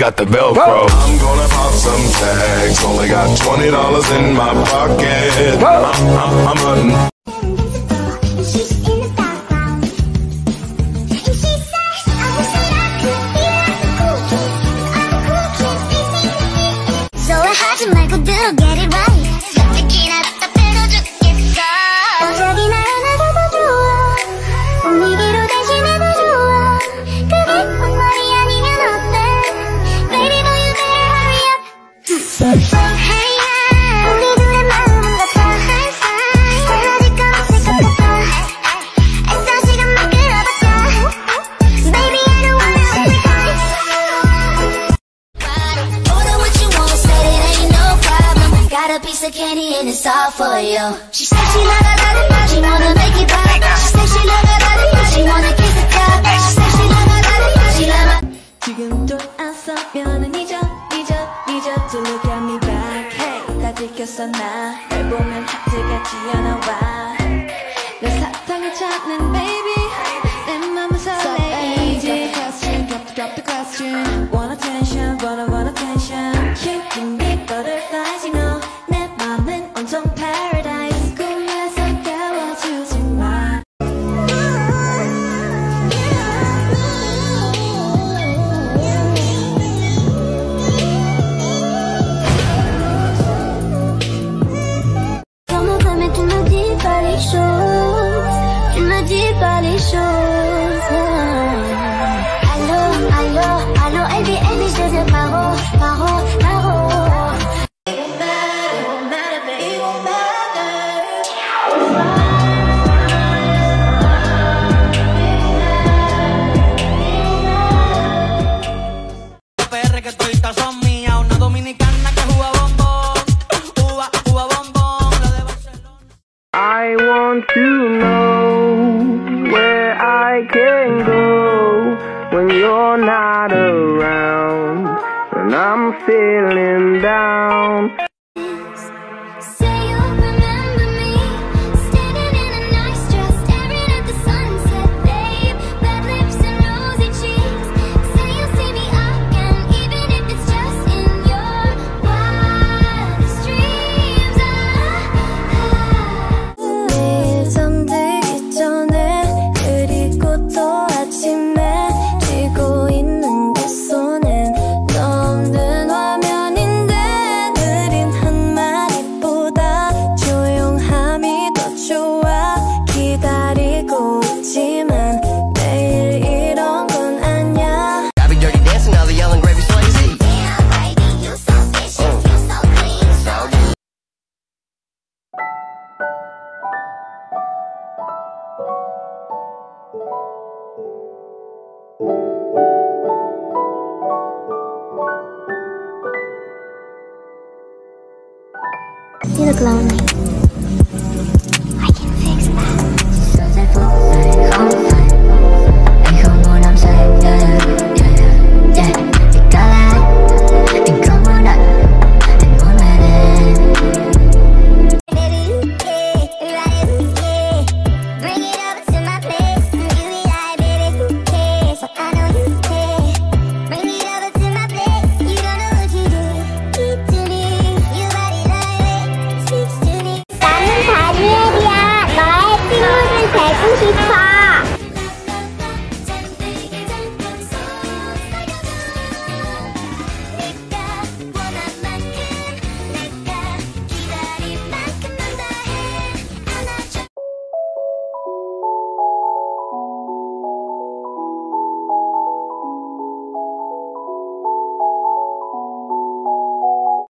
got the Velcro. I'm gonna pop some tags. Only got $20 in my pocket. I'm hunting. 하지 말고 do get it right. 특히나 답답해서 죽겠어. 갑자기 날 안아줘도 좋아. 분위기로 대신해도 좋아. 그게 온 말이 아니면 어때? Baby boy you better hurry up. Hey yeah. 우리 둘의 마음은 같아. High five. 달라질 건 없을 것 같아. 애써 시간만 끌어봤자. Baby I don't wanna sacrifice. Order what you want, said it ain't no problem. Got a piece of candy and it's all for you. She said she love it, she wanna make it pop. She said she love it, she wanna kiss the top. She said she love it, she love it. 지금도 안 서면은 잊어 to look at me back. Hey, 다 지켰어 나. 널 보면 하트가 튀어나와. 내 사탕을 찾는 baby. 내 맘은 설레이지. Drop the question. Want attention, want attention. You give me butterflies, you know. 내 맘은 온통 paradise. 꿈에서 깨워주지 마. Comment ça, mais tu me dis pas les choses. Tu me dis pas les choses. Allô, LB, je deviens paro. PR que toditas son mías, una dominicana que juega bombón, juega bombón, la de Barcelona. I want to know where I can go when you're not around, when I'm feeling down. Say you'll remember me, standing in a nice dress, staring at the sunset, babe. Red lips and rosy cheeks. Say you'll see me again, even if it's just in your wildest dreams. 내일 잠들기 전에 그리고 또 아침에 쥐고 있는 내 손엔 너 없는 화면인데 느린 한마디보다 조용함이 더 좋아. 기다리고 있지만 매일 이런 건 아냐. I be dirty dancing, now the yelling gravy Swayze. Damn baby you so special, you so clean, so good. You look lonely.